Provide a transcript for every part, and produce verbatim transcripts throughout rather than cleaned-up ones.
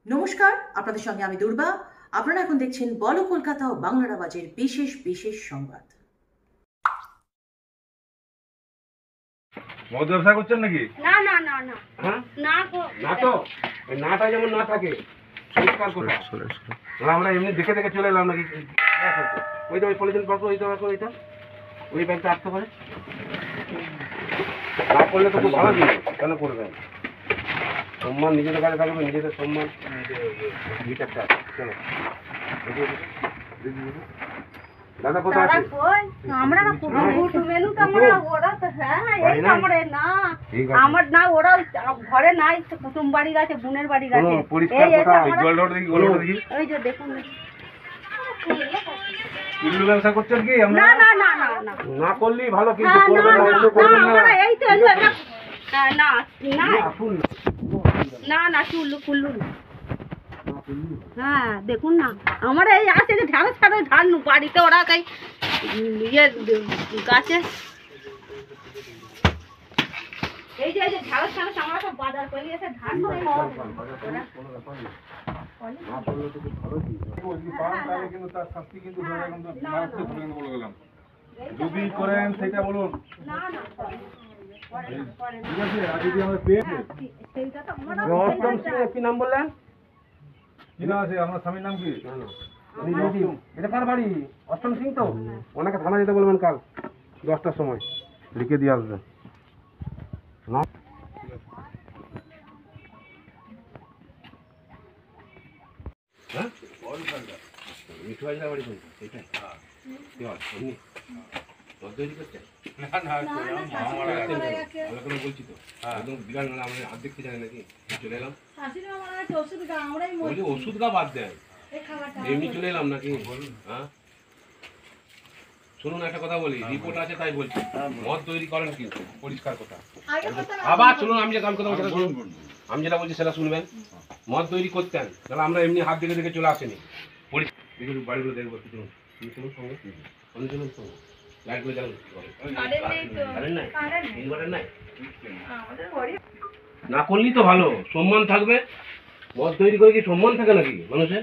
নমস্কার, আপনাদের সঙ্গে আমি দুর্বা। আপনারা এখন দেখছেন বলো কলকাতা ও বাংলার আওয়াজের বিশেষ বিশেষ সংবাদ। মদ ব্যবসা করছেন নাকি? না না না না হ্যাঁ না গো, না তো এই নাটা যেমন না থাকে পরিষ্কার করে আমরা এমনি দেখে দেখে চলে এলাম নাকি? ওই তো ওই পলিথিন পাবো, ওই তো ওইটা ওই ব্যাগটা আসতে পারে না করলে তো খুব ভালো জিনিস। কেন করবেন? সম্মান নিজেদের কাছে থাকবে, নিজেদের সম্মান মিটারটা চলো দাদা কোথায় আছে? আমরা না ফুটু মেনু তো আমরা ওরা তো হ্যাঁ এই আমরা না আমার না ওরা ঘরে নাই, কুটুম বাড়ি গেছে, বোনের বাড়ি গেছে। পরিষ্কার কথা জল রড দেখি, গোল দেখি ওই যে দেখুন কুল্লু ব্যবসা করছেন কি? না না না না না না করলেই ভালো, কিন্তু করবেন না, অন্য করবেন না। আমরা এই তো না না না না না কুল্লু কুল্লু হ্যাঁ দেখুন না আমার এই আছে যে ধান ছাড়ো ধান বাড়িতে ওরা তাই ইয়ে গাছে এই যে এই যে ঝাড় ছাড়ো আমরা সব বাজার করে এসে ধান যদি করেন সেটা বলুন। না না ঠিক আছে, আর যদি আমরা পেয়েছি কি নাম বললেন? কি নাম আছে আপনার স্বামীর নাম কি? এটা কার বাড়ি? অষ্টম সিং তো? ওনাকে থানা যেতে বলবেন কাল দশটার সময়, লিখে দিয়ে আসবেন। হ্যাঁ মিঠু হাজরা বাড়ি কোনটা? সেটাই বলছি তো একদম বিরাট নাহলে আমাদের হাত দেখতে জানে নাকি? চলে এলাম ওষুধ গা বাদ দেন, এমনি চলে এলাম নাকি? হ্যাঁ শুনুন একটা কথা বলি, রিপোর্ট আছে তাই বলছি, মদ তৈরি করেন কিন্তু পরিষ্কার কথা। আবার শুনুন, আমি যেটা কথা বলছি শুনুন, আমি যেটা বলছি সেটা শুনবেন। মদ তৈরি করতেন তাহলে আমরা এমনি হাত দেখে দেখে চলে আসেনি। বাড়িগুলো দেখবো কি চলুন চলুন সঙ্গে সঙ্গে চলুন সঙ্গে লাইটগুলো জ্বালুন। না করলেই তো ভালো, সম্মান থাকবে। মদ তৈরি করে কি সম্মান থাকে নাকি মানুষের?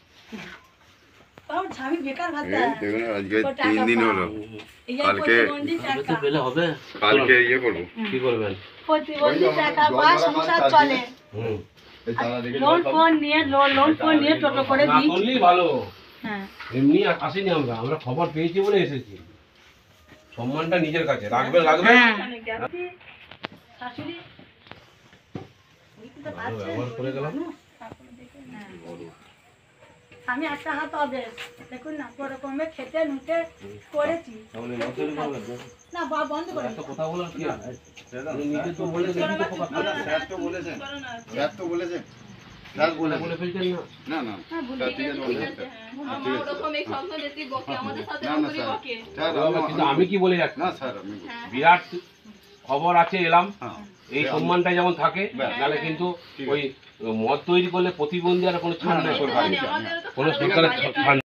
তিন দিন হলো, কালকে পেলে হবে, কালকে ইয়ে করবো। কি করবেন? প্রতিবন্ধী টাকা বা সংসার চলে, লোন ফোন নিয়ে লোন ফোন নিয়ে টোটো করে দিই। না করলেই ভালো, এমনি আসেনি আমরা, আমরা খবর পেয়েছি বলে এসেছি। সম্মানটা নিজের কাছে রাখবে লাগবে। ব্যবহার করে গেলাম আমি একটা হাত হবে দেখুন না কোরকমে খেতে নুটে করেছি না বা বন্ধ করে কথা বলার কি আছে? নিজে তো বলে স্যার তো বলেছেন, স্যার তো বলেছেন, স্যার বলে বলে ফেলছেন না? না না স্যার ঠিক আছে বলেছেন, কিন্তু আমি কি বলে যাচ্ছি না স্যার আমি বিরাট খবর আছে এলাম, এই সম্মানটা যেমন থাকে তাহলে কিন্তু ওই মদ তৈরি করলে প্রতিবন্ধী আর কোনো ছাড় নেই সরকার, কোনো সরকারের ছাড়।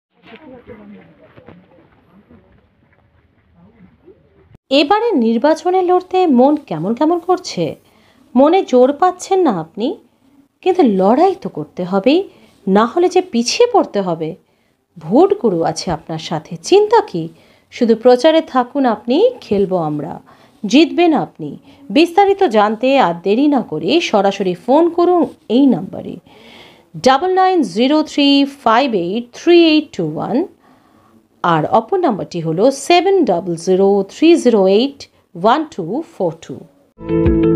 এবারে নির্বাচনে লড়তে মন কেমন কেমন করছে, মনে জোর পাচ্ছেন না আপনি, কিন্তু লড়াই তো করতে হবেই, না হলে যে পিছিয়ে পড়তে হবে। ভোট গুরু আছে আপনার সাথে, চিন্তা কি? শুধু প্রচারে থাকুন আপনি, খেলবো আমরা, জিতবেন আপনি। বিস্তারিত জানতে আর দেরি না করে সরাসরি ফোন করুন এই নাম্বারে double nine zero three five eight three eight two one, আর অপর নাম্বারটি হলো seven double zero three zero eight one two four two.